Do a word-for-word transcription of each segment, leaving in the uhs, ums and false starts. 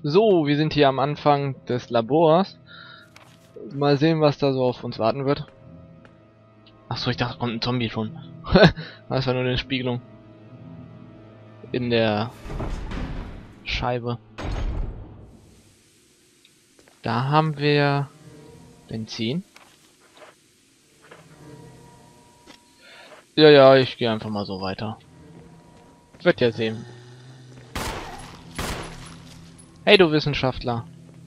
So, wir sind hier am Anfang des Labors. Mal sehen, was da so auf uns warten wird. Achso, ich dachte, kommt ein Zombie schon. Das war nur eine Spiegelung. In der Scheibe. Da haben wir Benzin. Ja, ja, ich gehe einfach mal so weiter. Wird ja sehen. Hey, du Wissenschaftler.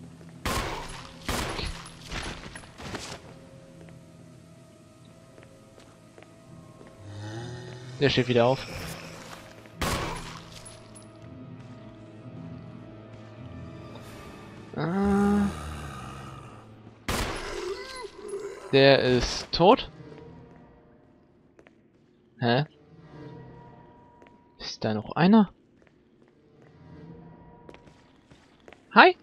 Der steht wieder auf. Ah. Der ist tot. Hä? Ist da noch einer? Hi!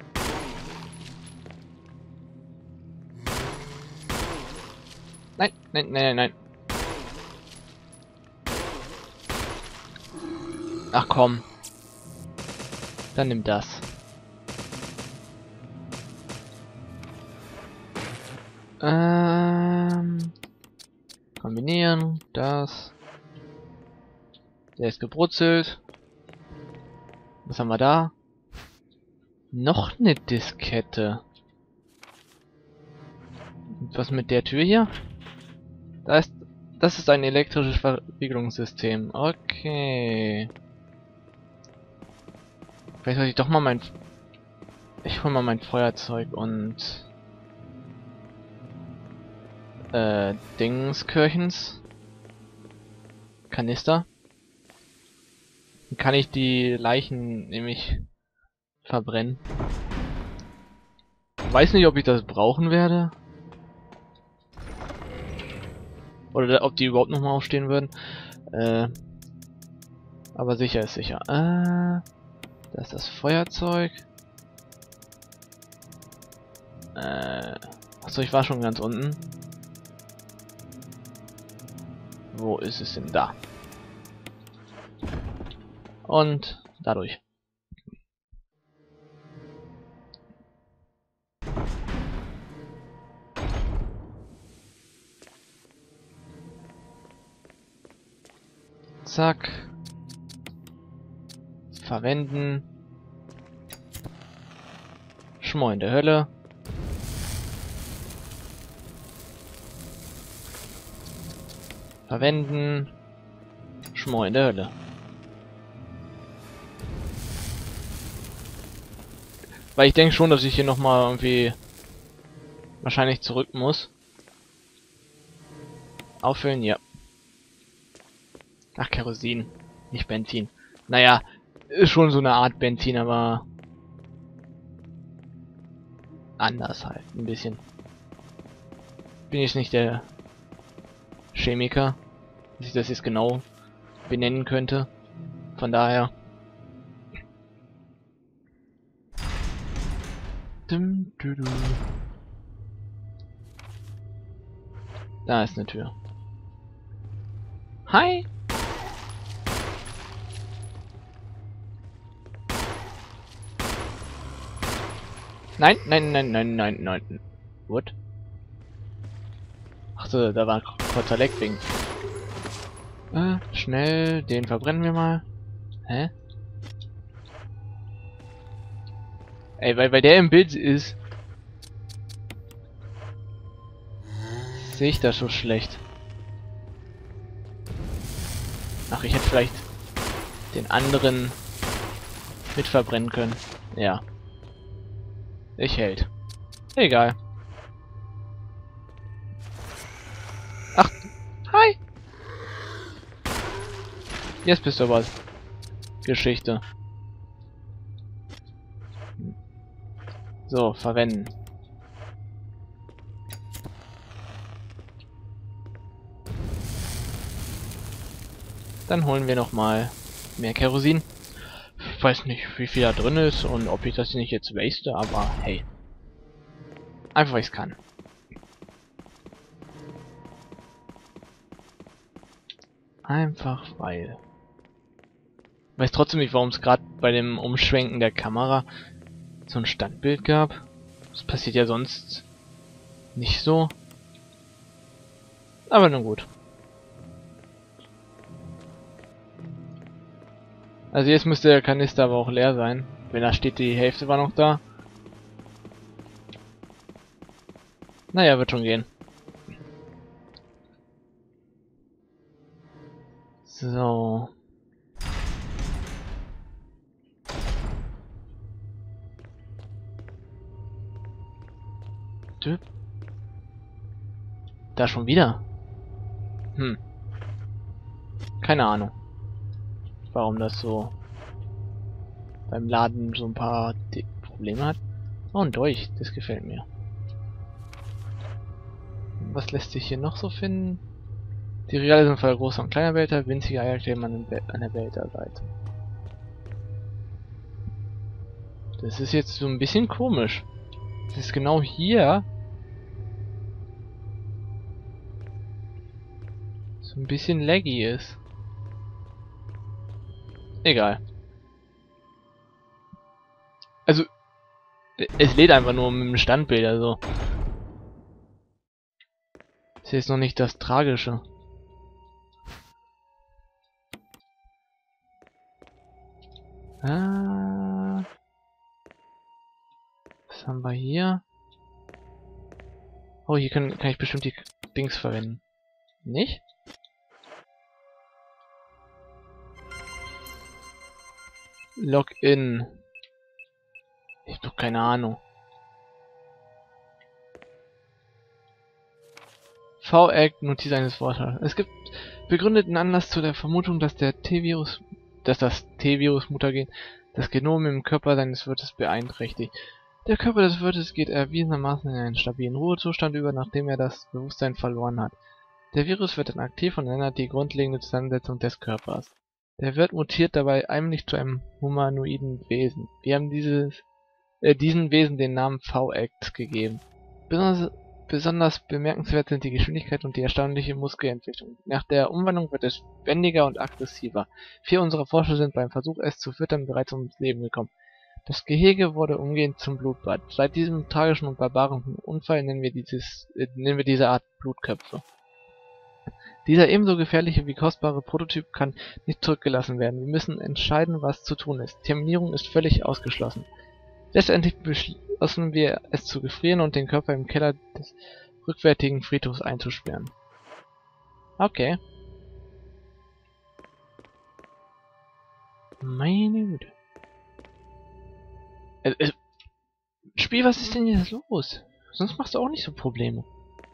Nein, nein, nein, nein, nein. Ach komm. Dann nimm das. Ähm. Kombinieren. Das. Der ist gebrutzelt. Was haben wir da? Noch eine Diskette. Und was mit der Tür hier? Da ist. Das ist ein elektrisches Verriegelungssystem. Okay. Vielleicht soll ich doch mal mein... Ich hol mal mein Feuerzeug und... Äh, Dingskirchens. Kanister. Dann kann ich die Leichen nämlich verbrennen. Weiß nicht, ob ich das brauchen werde. Oder ob die überhaupt nochmal aufstehen würden. Äh, aber sicher ist sicher. Äh... Da ist das Feuerzeug. Äh. Achso, ich war schon ganz unten. Wo ist es denn da? Und dadurch. Zack. Verwenden. Schmor in der Hölle. Verwenden. Schmor in der Hölle. Weil ich denke schon, dass ich hier nochmal irgendwie wahrscheinlich zurück muss. Auffüllen, ja. Ach, Kerosin, nicht Benzin. Naja, ist schon so eine Art Benzin, aber anders halt, ein bisschen. Bin ich nicht der Chemiker, dass ich das jetzt genau benennen könnte. Von daher. Dum, du, du. Da ist eine Tür. Hi! Nein, nein, nein, nein, nein, nein. What? Ach so, da war ein kurzer Leckding. Äh, schnell, den verbrennen wir mal. Hä? Ey, weil, weil der im Bild ist, sehe ich das so schlecht. Ach, ich hätte vielleicht den anderen mit verbrennen können. Ja. Ich hält. Egal. Ach, hi! Jetzt bist du was. Geschichte. So, verwenden. Dann holen wir noch mal mehr Kerosin. Ich weiß nicht, wie viel da drin ist und ob ich das nicht jetzt waste, aber hey. Einfach weil ich es kann. Einfach weil. Weiß trotzdem nicht, warum es gerade bei dem Umschwenken der Kamera so ein Standbild gab. Das passiert ja sonst nicht so. Aber nun gut. Also jetzt müsste der Kanister aber auch leer sein. Wenn da steht, die Hälfte war noch da. Naja, wird schon gehen. So. Typ. Da schon wieder. Hm. Keine Ahnung. Warum das so beim Laden so ein paar Probleme hat. Oh, ein Dolch. Das gefällt mir. Was lässt sich hier noch so finden? Die Regale sind voller großer und kleiner Behälter, winzige Eier kleben an, an der Behälterseite. Das ist jetzt so ein bisschen komisch. Das ist genau hier. So ein bisschen laggy ist. Egal. Also, es lädt einfach nur mit dem Standbild, also. Das ist jetzt noch nicht das Tragische. Ah. Was haben wir hier? Oh, hier kann, kann ich bestimmt die Dings verwenden. Nicht? Login. Ich hab doch keine Ahnung. V-Act, Notiz eines Vortrags. Es gibt begründeten Anlass zu der Vermutung, dass der T-Virus, dass das T-Virus-Mutagen das Genom im Körper seines Wirtes beeinträchtigt. Der Körper des Wirtes geht erwiesenermaßen in einen stabilen Ruhezustand über, nachdem er das Bewusstsein verloren hat. Der Virus wird dann aktiv und ändert die grundlegende Zusammensetzung des Körpers. Der Wirt mutiert dabei allmählich zu einem humanoiden Wesen. Wir haben dieses, äh, diesen Wesen den Namen V-Act gegeben. Besonders, besonders bemerkenswert sind die Geschwindigkeit und die erstaunliche Muskelentwicklung. Nach der Umwandlung wird es wendiger und aggressiver. Vier unserer Forscher sind beim Versuch, es zu füttern, bereits ums Leben gekommen. Das Gehege wurde umgehend zum Blutbad. Seit diesem tragischen und barbaren Unfall nennen wir dieses, äh, nennen wir diese Art Blutköpfe. Dieser ebenso gefährliche wie kostbare Prototyp kann nicht zurückgelassen werden. Wir müssen entscheiden, was zu tun ist. Terminierung ist völlig ausgeschlossen. Letztendlich beschlossen wir, es zu gefrieren und den Körper im Keller des rückwärtigen Friedhofs einzusperren. Okay. Meine Güte. Äh, äh, Spiel, was ist denn jetzt los? Sonst machst du auch nicht so Probleme.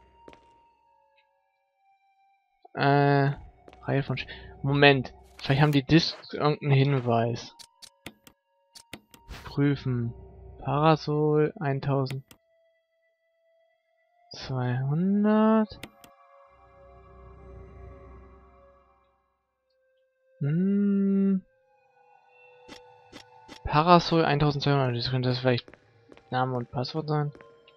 Äh, Reihe von Sch Moment. Vielleicht haben die Discs irgendeinen Hinweis. Prüfen. Parasol eintausendzweihundert. Hm. Parasol eintausendzweihundert. Das könnte das vielleicht Name und Passwort sein.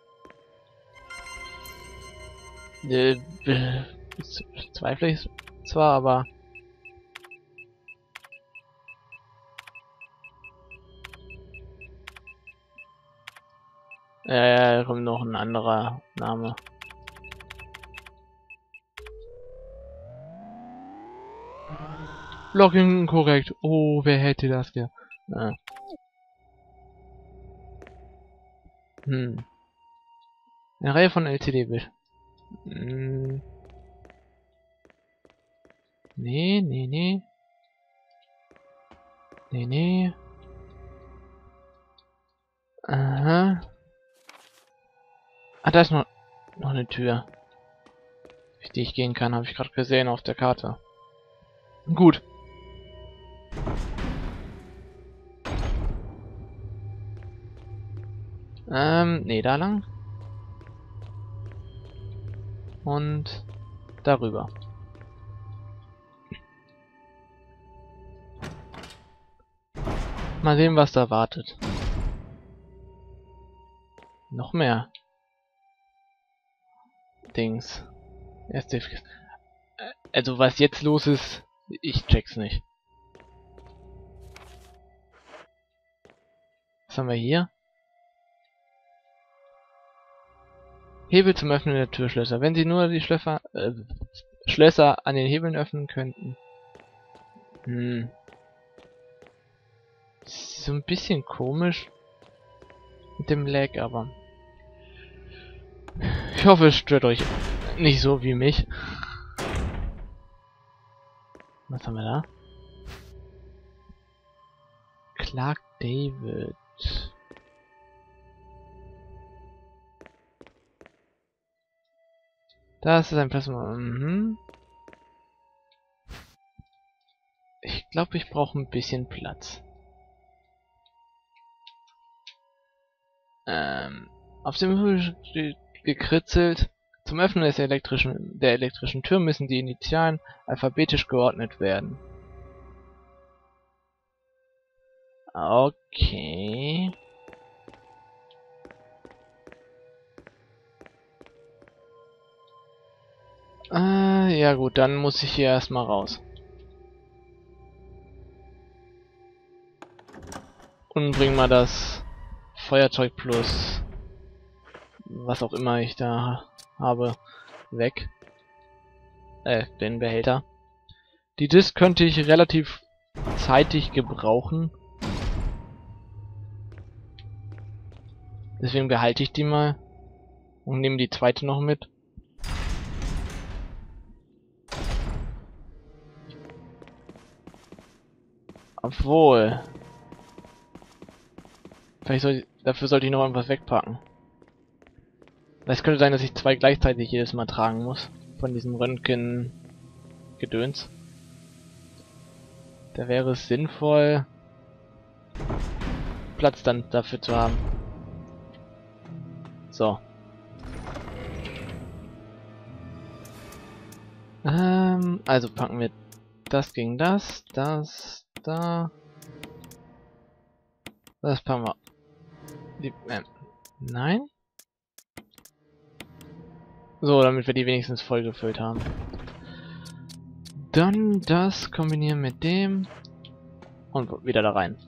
Äh, äh, zweifle ich zwar, aber ja, ja, da kommt noch ein anderer Name. Login korrekt. Oh, wer hätte das gedacht? Ah. Hm. Eine Reihe von L C D-Bild. Hm. Nee, nee, nee. Nee, nee. Aha. Ah, da ist noch, noch eine Tür, durch die ich gehen kann, habe ich gerade gesehen auf der Karte. Gut. Ähm, nee, da lang. Und darüber. Mal sehen, was da wartet. Noch mehr Dings. Erste, also was jetzt los ist, ich check's nicht. Was haben wir hier? Hebel zum Öffnen der Türschlösser. Wenn Sie nur die Schlösser, äh, Schlösser an den Hebeln öffnen könnten. Hm. So ein bisschen komisch mit dem Lag, aber ich hoffe, es stört euch nicht so wie mich. Was haben wir da? Clark David. Das ist ein Plasma. Mhm. Ich glaube, ich brauche ein bisschen Platz. Ähm, auf dem Hügel steht gekritzelt. Zum Öffnen des elektrischen, der elektrischen Tür müssen die Initialen alphabetisch geordnet werden. Okay. Äh, ja gut, dann muss ich hier erstmal raus. Und bring mal das Feuerzeug plus was auch immer ich da habe weg. Äh, den Behälter. Die Disk könnte ich relativ zeitig gebrauchen. Deswegen behalte ich die mal. Und nehme die zweite noch mit. Obwohl. Vielleicht soll, dafür sollte ich noch irgendwas wegpacken. Es könnte sein, dass ich zwei gleichzeitig jedes Mal tragen muss. Von diesem Röntgen-Gedöns. Da wäre es sinnvoll, Platz dann dafür zu haben. So. Ähm, also packen wir das gegen das, das, da. Das packen wir. Die, äh, nein? So, damit wir die wenigstens voll gefüllt haben. Dann das kombinieren mit dem. Und wieder da rein.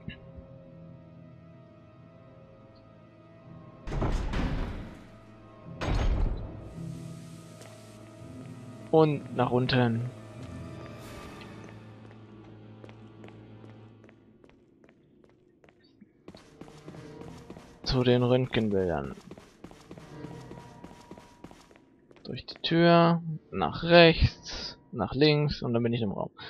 Und nach unten. Zu den Röntgenbildern. Durch die Tür, nach rechts, nach links und dann bin ich im Raum.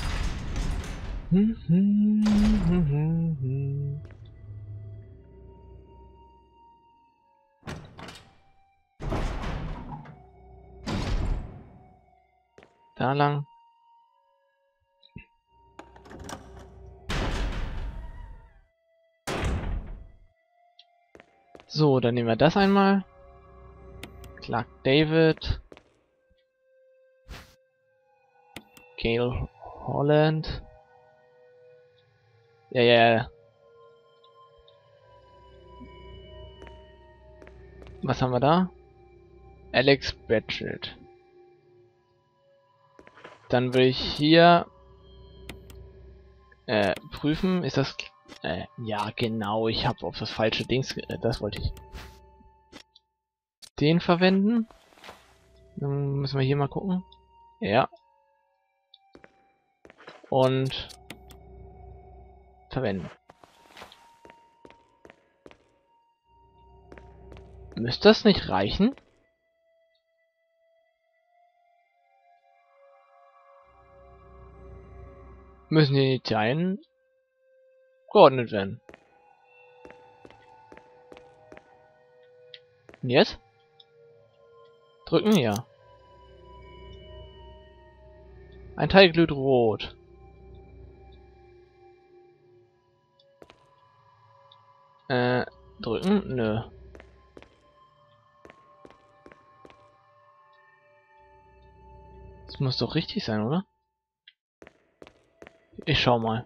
Da lang. So, dann nehmen wir das einmal. Clark David. Gail Holland. Ja, ja, ja. Was haben wir da? Alex Batchett. Dann will ich hier äh, prüfen. Ist das... Äh, ja, genau. Ich habe auf das falsche Dings... Äh, das wollte ich. Den verwenden. Dann müssen wir hier mal gucken. Ja. Und verwenden. Müsste das nicht reichen? Müssen die Initialen geordnet werden. Und jetzt? Drücken, ja. Ein Teil glüht rot. Äh, drücken? Nö. Das muss doch richtig sein, oder? Ich schau mal.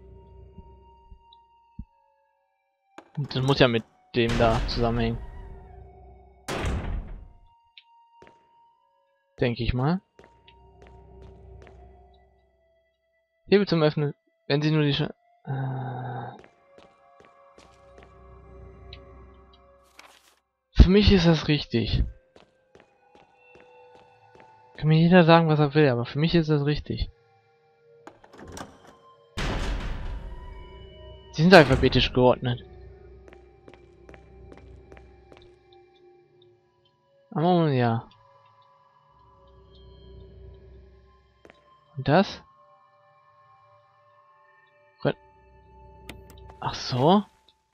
Das muss ja mit dem da zusammenhängen. Denke ich mal. Hebel zum Öffnen. Wenn Sie nur die... Sch äh für mich ist das richtig. Kann mir jeder sagen, was er will, aber für mich ist das richtig. Sie sind alphabetisch geordnet. Oh ja. Und das? Ach so?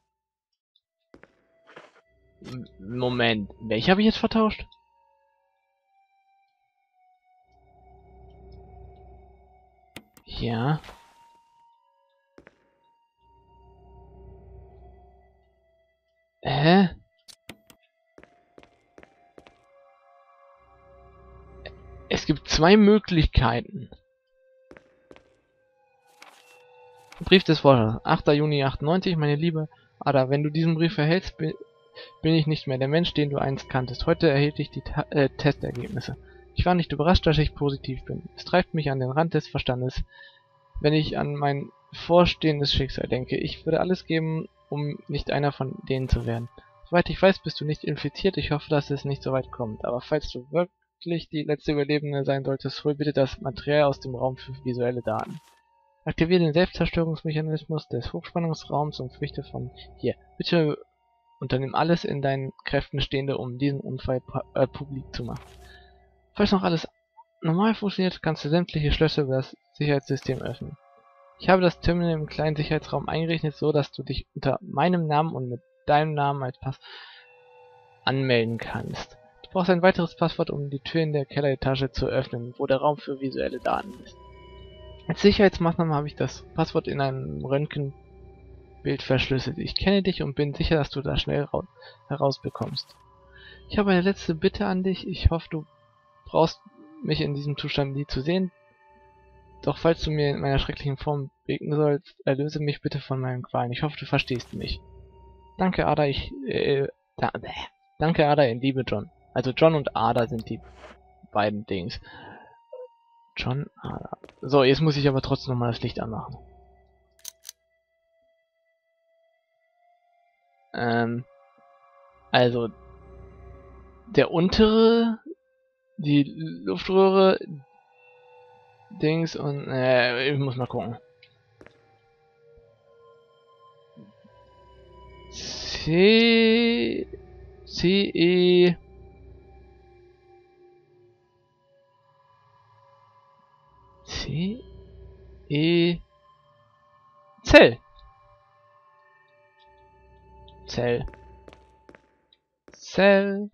M- Moment, welche habe ich jetzt vertauscht? Ja. Hä? Es gibt zwei Möglichkeiten. Brief des Forschers, achter Juni achtundneunzig, meine liebe Ada, wenn du diesen Brief erhältst, bin, bin ich nicht mehr der Mensch, den du einst kanntest. Heute erhielt ich die Ta äh, Testergebnisse. Ich war nicht überrascht, dass ich positiv bin. Es treibt mich an den Rand des Verstandes, wenn ich an mein vorstehendes Schicksal denke. Ich würde alles geben, um nicht einer von denen zu werden. Soweit ich weiß, bist du nicht infiziert. Ich hoffe, dass es nicht so weit kommt. Aber falls du wirklich die letzte Überlebende sein solltest, hol bitte das Material aus dem Raum für visuelle Daten. Aktiviere den Selbstzerstörungsmechanismus des Hochspannungsraums und flüchte von hier. Bitte unternimm alles in deinen Kräften Stehende, um diesen Unfall äh, publik zu machen. Falls noch alles normal funktioniert, kannst du sämtliche Schlösser über das Sicherheitssystem öffnen. Ich habe das Terminal im kleinen Sicherheitsraum eingerichtet, so dass du dich unter meinem Namen und mit deinem Namen als Pass anmelden kannst. Du brauchst ein weiteres Passwort, um die Tür in der Kelleretage zu öffnen, wo der Raum für visuelle Daten ist. Als Sicherheitsmaßnahme habe ich das Passwort in einem Röntgenbild verschlüsselt. Ich kenne dich und bin sicher, dass du das schnell herausbekommst. Ich habe eine letzte Bitte an dich. Ich hoffe, du brauchst mich in diesem Zustand nie zu sehen. Doch falls du mir in meiner schrecklichen Form begegnen sollst, erlöse mich bitte von meinen Qualen. Ich hoffe, du verstehst mich. Danke, Ada. Ich, äh, da, äh, danke, Ada, in Liebe, John. Also John und Ada sind die beiden Dings. John, Ada. So, jetzt muss ich aber trotzdem nochmal das Licht anmachen. Ähm, also, der untere, die Luftröhre, Dings und, äh, ich muss mal gucken. C, C, E, C, E, Zell. Zell. Zell.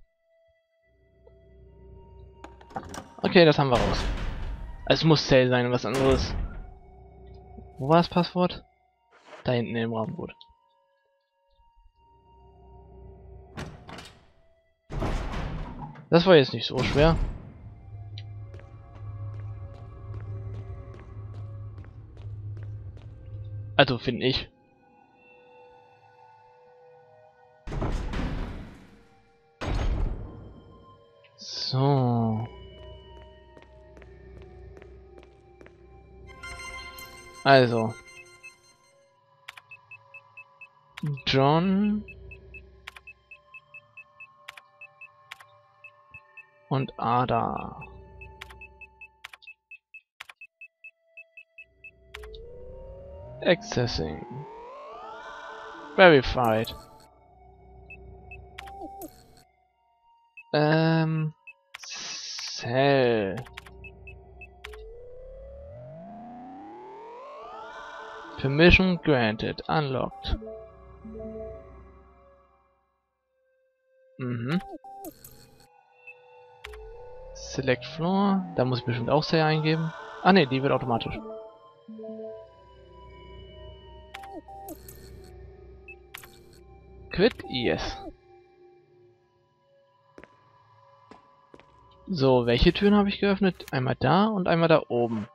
Okay, das haben wir raus. Es muss Zell sein, was anderes. Wo war das Passwort? Da hinten im Raum, gut. Das war jetzt nicht so schwer. Also, finde ich. So. Also. John und Ada. Accessing. Verified. Ähm. Cell. Permission granted. Unlocked. Mhm. Select Floor. Da muss ich bestimmt auch Cell eingeben. Ah ne, die wird automatisch. Quit? Yes. So, welche Türen habe ich geöffnet? Einmal da und einmal da oben.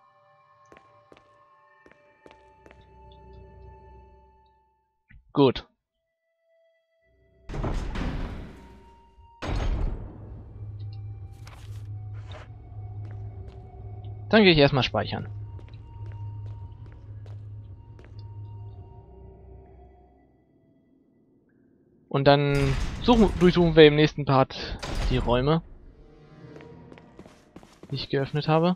Gut. Dann gehe ich erstmal speichern. Und dann suchen, durchsuchen wir im nächsten Part die Räume, die ich geöffnet habe.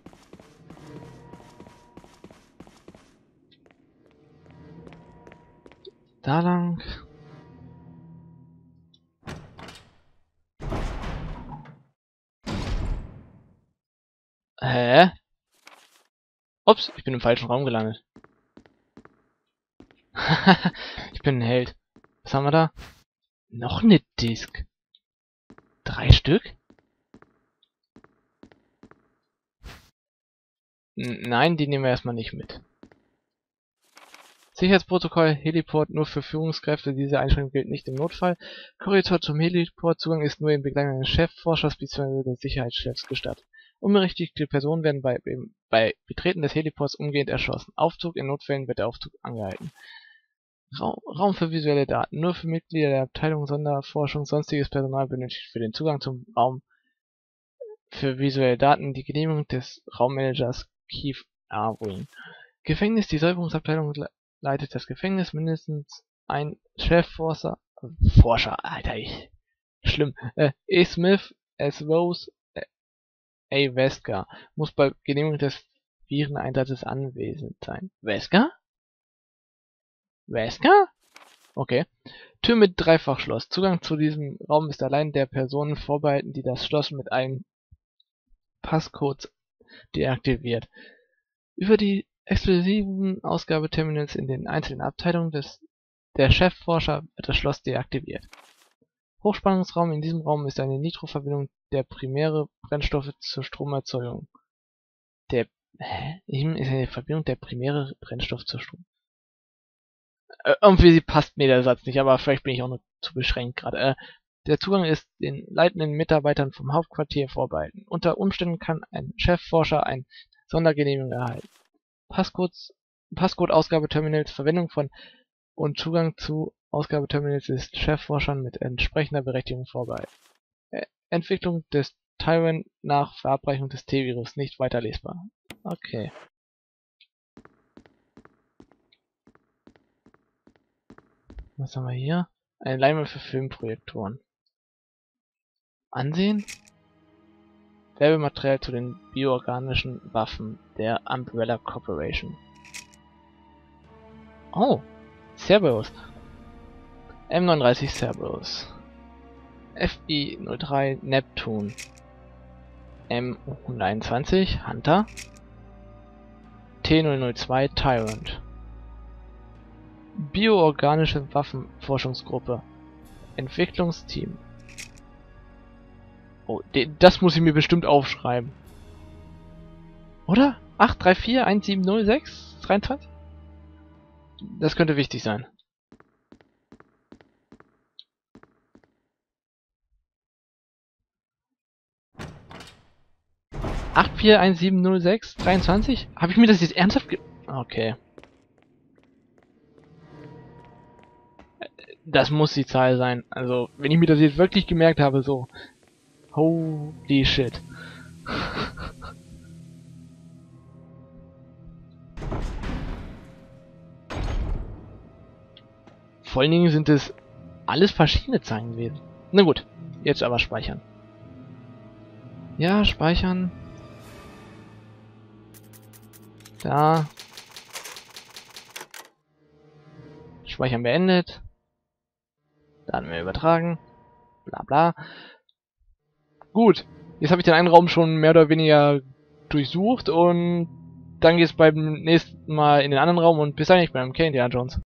Da lang. Hä? Ups, ich bin im falschen Raum gelandet. Ich bin ein Held. Was haben wir da? Noch eine Disk. Drei Stück? N Nein, die nehmen wir erstmal nicht mit. Sicherheitsprotokoll, Heliport nur für Führungskräfte, diese Einschränkung gilt nicht im Notfall. Korridor zum Heliport, Zugang ist nur in Begleitung eines Chefforschers bzw. des Sicherheitschefs gestattet. Unberechtigte Personen werden bei, bei Betreten des Heliports umgehend erschossen. Aufzug, in Notfällen wird der Aufzug angehalten. Raum, Raum für visuelle Daten, nur für Mitglieder der Abteilung Sonderforschung, sonstiges Personal benötigt für den Zugang zum Raum für visuelle Daten die Genehmigung des Raummanagers Keith Arwing. Gefängnis, die Säuberungsabteilung leitet das Gefängnis, mindestens ein Chefforscher, Forscher, Alter, ich, schlimm, äh, E. Smith, S. Rose, äh, A. Wesker, muss bei Genehmigung des Vireneinsatzes anwesend sein. Wesker? Wesker? Okay. Tür mit Dreifachschloss. Zugang zu diesem Raum ist allein der Personen vorbehalten, die das Schloss mit einem Passcode deaktiviert. Über die exklusiven Ausgabeterminals in den einzelnen Abteilungen des der Chefforscher wird das Schloss deaktiviert. Hochspannungsraum. In diesem Raum ist eine Nitroverbindung der primäre Brennstoffe zur Stromerzeugung. Der hä? Ist eine Verbindung der primäre Brennstoff zur Strom. Äh, irgendwie passt mir der Satz nicht, aber vielleicht bin ich auch nur zu beschränkt gerade. Äh, der Zugang ist den leitenden Mitarbeitern vom Hauptquartier vorbehalten. Unter Umständen kann ein Chefforscher eine Sondergenehmigung erhalten. Passcodes, Passcode-Ausgabeterminals, Verwendung von und Zugang zu Ausgabeterminals ist Chefforschern mit entsprechender Berechtigung vorbehalten. Äh, Entwicklung des Tyrant nach Verabreichung des T-Virus nicht weiter lesbar. Okay. Was haben wir hier? Eine Leinwand für Filmprojektoren. Ansehen? Werbematerial zu den bioorganischen Waffen der Umbrella Corporation. Oh, Cerberus. M neununddreißig Cerberus. F I null drei Neptune. M hunderteinundzwanzig Hunter. T null null zwei Tyrant. Bioorganische Waffenforschungsgruppe. Entwicklungsteam. Oh, das muss ich mir bestimmt aufschreiben. Oder? acht drei vier eins sieben null sechs dreiundzwanzig? Das könnte wichtig sein. acht vier eins sieben null sechs dreiundzwanzig? Habe ich mir das jetzt ernsthaft ge... Okay. Das muss die Zahl sein. Also, wenn ich mir das jetzt wirklich gemerkt habe, so... Holy shit. Vor allen Dingen sind es alles verschiedene Zahlen gewesen. Na gut, jetzt aber speichern. Ja, speichern. Da. Speichern beendet. Daten mehr übertragen. Bla bla. Gut, jetzt habe ich den einen Raum schon mehr oder weniger durchsucht und dann geht es beim nächsten Mal in den anderen Raum und bis dahin, ich bin M K, Indiana Jones.